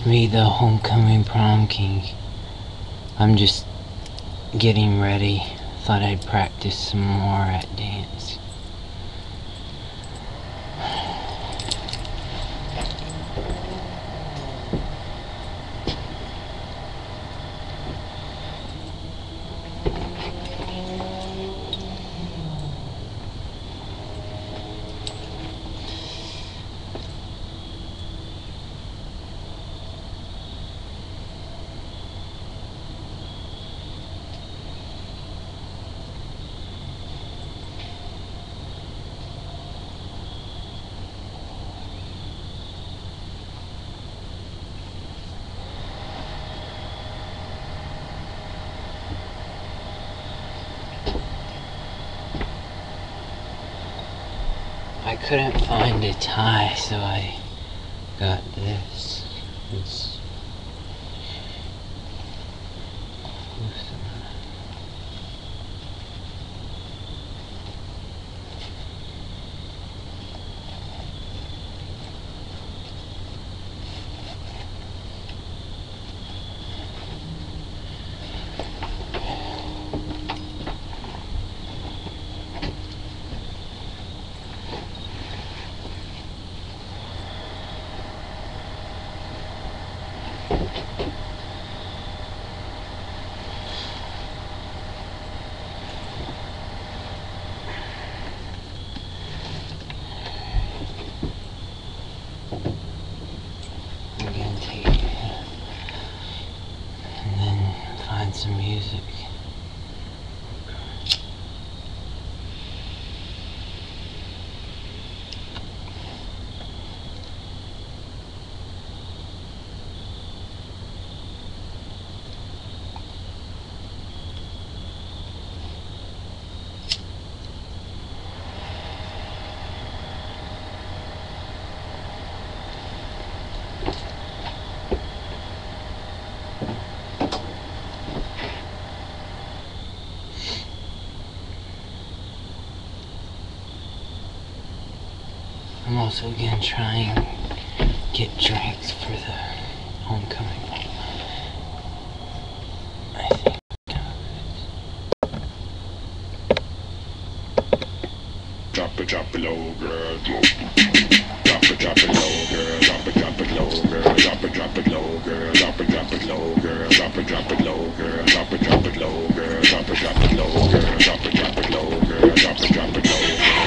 be the homecoming prom king. I'm just getting ready. Thought I'd practice some more at dance. I couldn't find a tie, so I got this. It's some music. I'm also gonna try and get drinks for the homecoming. I think. Drop it low, girl. Drop it low, girl. Drop it low, girl. Drop it low, girl. Drop it low, girl. Drop it low, girl. Drop it low, girl. Drop it low, girl. Drop it low, girl. Drop it low, girl. Drop it low,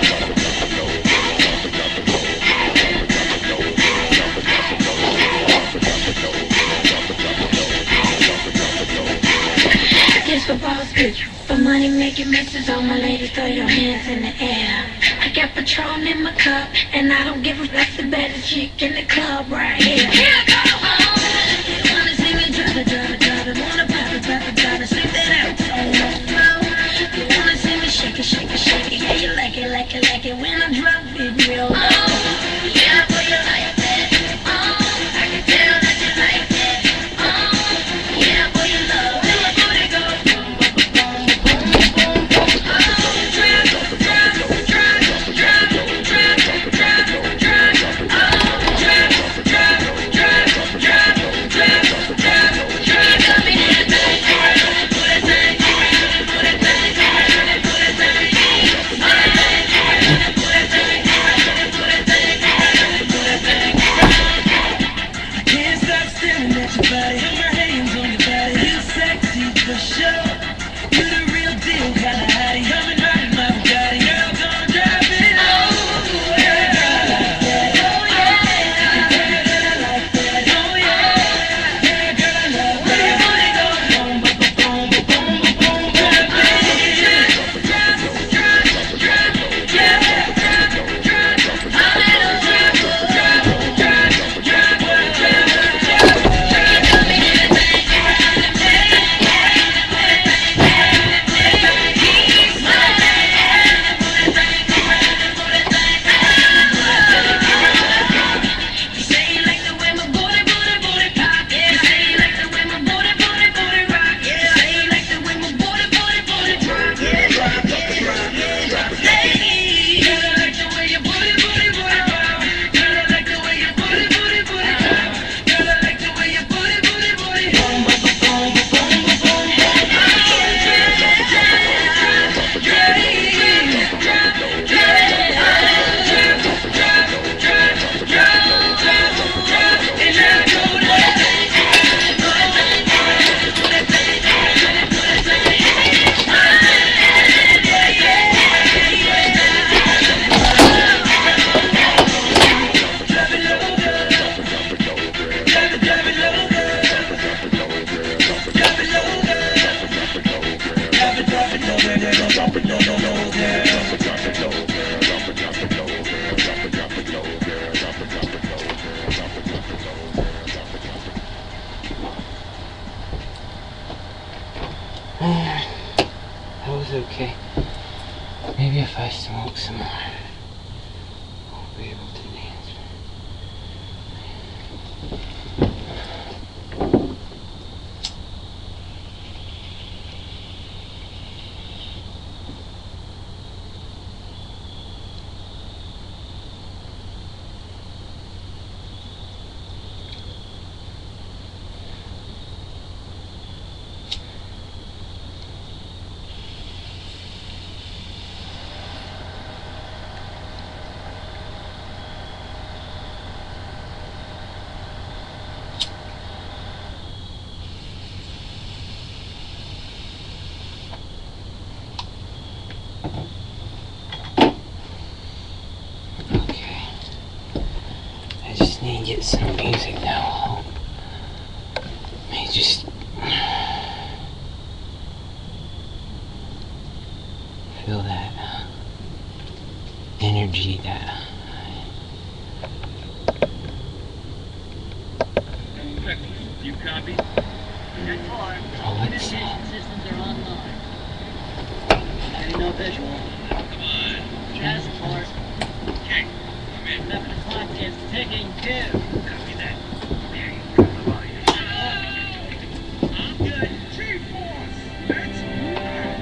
for boss bitch, for money making misses. All my ladies, throw your hands in the air. I got Patron in my cup, and I don't give a that's the baddest chick in the club right here. Here I go home. You wanna see me drop it, wanna pop it, slip that out on the floor. You wanna see me shake it, yeah, you like it when I drop it real low. Yeah, boy, you like that. I can tell that you like that. Yeah, boy, you love it. Drop Maybe if I smoke some more, I'll be able to dance. Okay. I just need to get some music now. Let me just feel that energy that You copy? oh, what's that? Systems are online. No visual. Come on. Task force. Okay. I'm in. 11 o'clock is ticking too. Copy that. There you go. I'm good. G-Force. Let's move.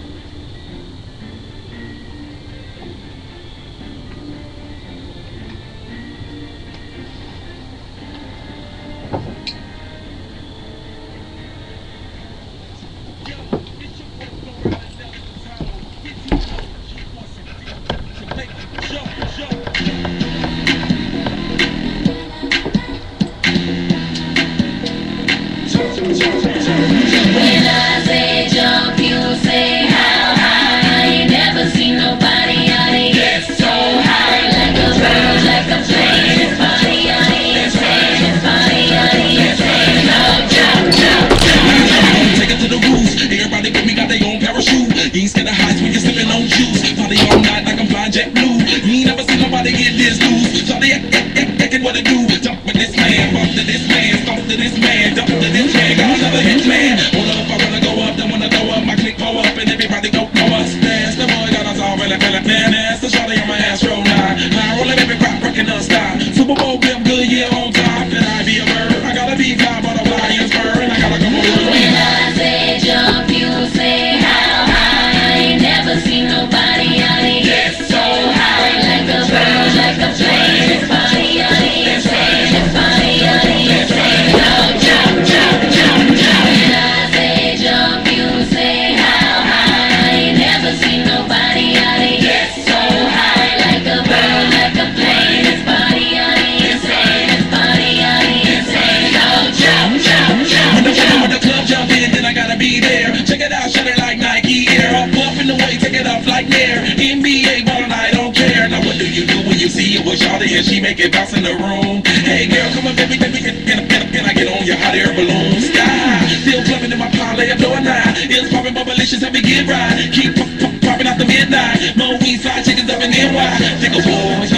When I say jump, you say how high. I ain't never seen nobody out here get so high. Like a bird, like a plane. This body out here insane. This body out here insane. Now jump, jump, jump. Take it to the roof. Everybody with me got their own parachute. You ain't scared of heights when you're sipping on juice. Party all night like I'm flying jet blue. You ain't never seen nobody get this loose. So they acting what it do. Jump with this man, bump to this man, stomp to this man, jump to this man. Got another hit man. Hold up, I wanna go up, then wanna throw up. My click pull up and everybody go us. Dance, the boy got us all really feeling man. That's the shawty on my ass roll now. I roll every rock, rockin' us style. Super Bowl, I'm good, yeah, on top. Can I be a bird? I gotta be fly, butterfly, and spur. And I gotta come over. When I say jump, you say how high. I ain't never seen nobody out here get so high. Like a bird, like a plane. This body out here insane. This body out here insane. Now jump, jump, jump, jump. When I say jump, you say how high. I ain't never seen nobody out here get so high. Like a bird, like a plane. This body out here insane. This body out here insane. Now jump, jump, jump, jump. When the club jump in, then I gotta be there. Check it out, shut it like Nike Air. Up, up in the way, take it up like Nair. NBA ball and I don't care. Now what do you do when you see it with Shawty and she make it bounce in the room? Hey girl, come on baby, can I get on your hot air balloon? Sky, still clubbing in my parlay, I'm blowing nine. It's popping, bubblicious, let me get right. Keep popping out the midnight. More weed, fried chickens up in NY. Think of boys,